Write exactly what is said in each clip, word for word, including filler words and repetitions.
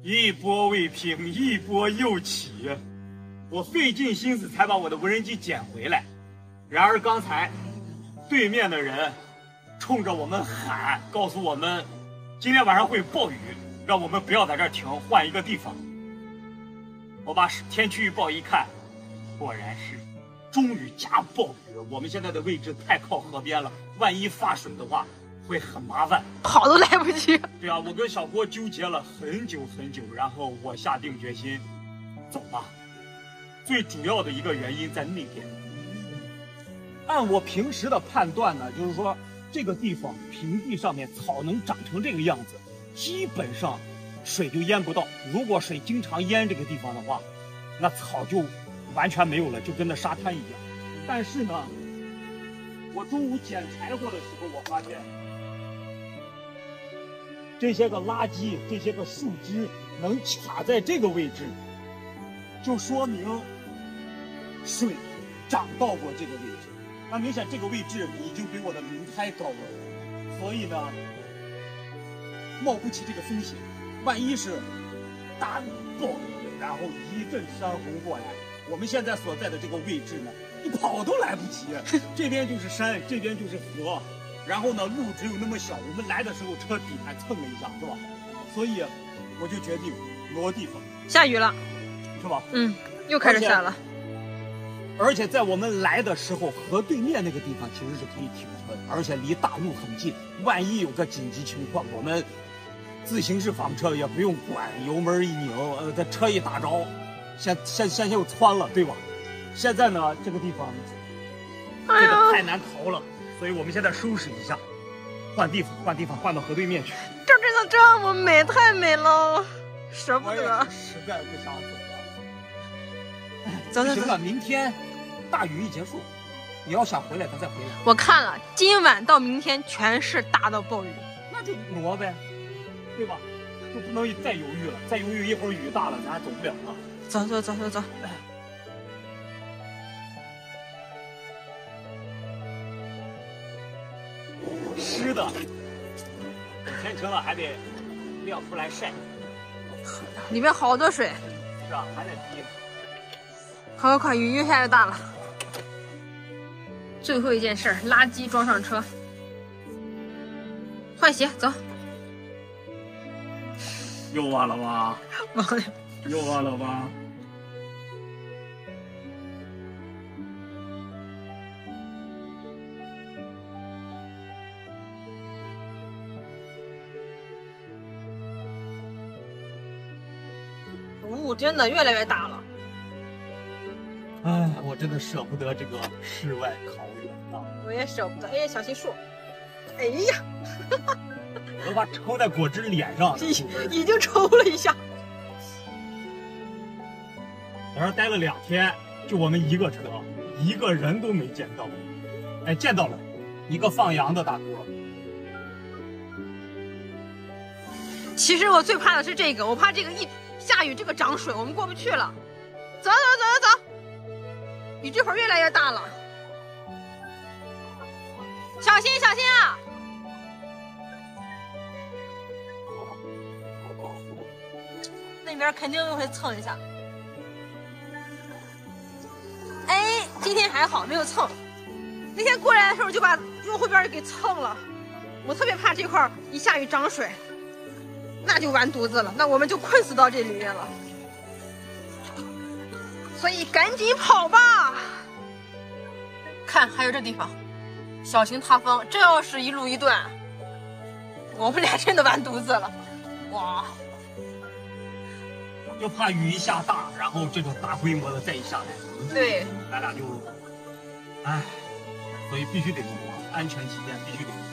一波未平，一波又起。我费尽心思才把我的无人机捡回来，然而刚才对面的人冲着我们喊，告诉我们今天晚上会暴雨，让我们不要在这儿停，换一个地方。我把天气预报一看，果然是中雨加暴雨。我们现在的位置太靠河边了，万一发水的话会很麻烦， 跑都来不及。 对啊，我跟小郭纠结了很久很久，然后我下定决心，走吧。最主要的一个原因在那边。按我平时的判断呢，就是说这个地方平地上面草能长成这个样子，基本上水就淹不到。如果水经常淹这个地方的话，那草就完全没有了，就跟那沙滩一样。但是呢，我中午捡柴火的时候，我发现这些个垃圾、这些个树枝能卡在这个位置，就说明水涨到过这个位置。那明显这个位置已经比我的轮胎高了，所以呢，冒不起这个风险。万一是大雨暴雨，然后一阵山洪过来，我们现在所在的这个位置呢，你跑都来不及。这边就是山，这边就是河，然后呢，路只有那么小。我们来的时候车底盘蹭了一下，是吧？所以我就决定挪地方。 下雨了， 是吧？ 嗯，又开始下了。 而且在我们来的时候，河对面那个地方其实是可以停车的，而且离大路很近。万一有个紧急情况，我们自行车房车也不用管，油门一拧，呃，这车一打着，现现现在又窜了，对吧？现在呢，这个地方这个太难逃了，所以我们现在收拾一下，换地方，换地方，换到河对面去。 这真的这么美，太美了，舍不得。 实在不想走了。 走走走， 行了，明天大雨一结束，你要想回来，咱再回来。 我看了，今晚到明天全是大到暴雨， 那就挪呗，对吧？就不能再犹豫了，再犹豫一会儿雨大了，咱还走不了了。 走走走走走。 湿的，天晴了还得晾出来晒。 里面好多水。 是啊，还得滴。 快快快，雨越下越大了。最后一件事，垃圾装上车，换鞋走。 又忘了吧？ 忘了。 又忘了吧？ 雾真的越来越大了。 哎，我真的舍不得这个世外桃源呐！ 我也舍不得。哎呀，小心树！哎呀， 我都把抽在果汁脸上， 已已经抽了一下。 在这待了两天，就我们一个车，一个人都没见到。哎，见到了，一个放羊的大哥。 其实我最怕的是这个，我怕这个一下雨这个涨水，我们过不去了。走走走走走。雨这会儿越来越大了，小心小心啊！那边肯定又会蹭一下。哎，今天还好没有蹭，那天过来的时候就把右后边给蹭了。我特别怕这块一下雨涨水，那就完犊子了，那我们就困死到这里面了。所以赶紧跑吧！看，还有这地方，小型塌方，这要是一路一断，我们俩真的完犊子了。哇！ 就怕雨一下大，然后这种大规模的再一下来， 对， 咱俩就，唉，所以必须得挪，安全起见必须得挪。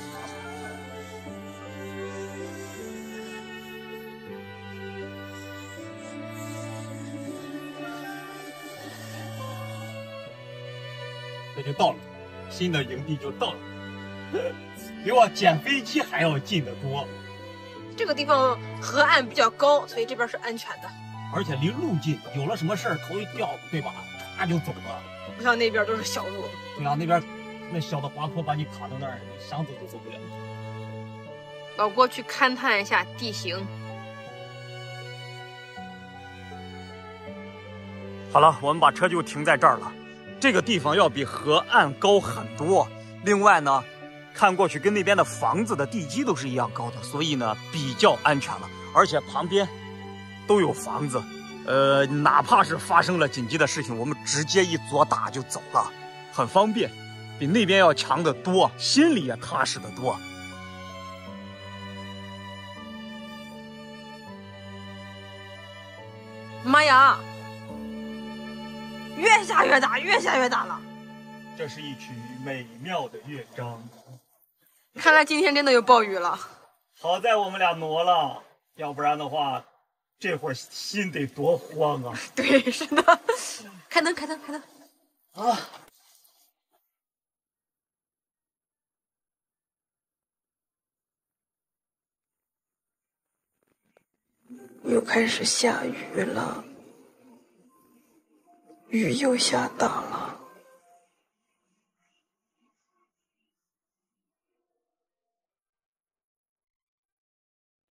这就到了，新的营地就到了，比我捡飞机还要近得多。 这个地方河岸比较高，所以这边是安全的， 而且离路近，有了什么事儿头一掉，对吧？唰就走了， 不像那边都是小路。 对啊，那边那小的滑坡把你卡到那儿，你想走都走不了。 老郭去勘探一下地形。 好了，我们把车就停在这儿了。这个地方要比河岸高很多。另外呢，看过去跟那边的房子的地基都是一样高的，所以呢比较安全了。而且旁边都有房子，呃，哪怕是发生了紧急的事情，我们直接一左打就走了，很方便，比那边要强得多，心里也踏实得多。 妈呀！越下越大，越下越大了。 这是一曲美妙的乐章。 看来今天真的有暴雨了。 好在我们俩挪了，要不然的话，这会儿心得多慌啊！ 对，是的。开灯，开灯，开灯。 啊！ 又开始下雨了，雨又下大了。